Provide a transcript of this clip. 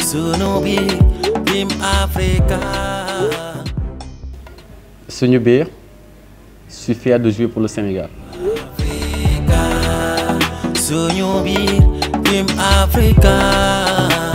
Suñu biir, je suis fier de jouer pour le Sénégal. Suñu biir, Team Africa.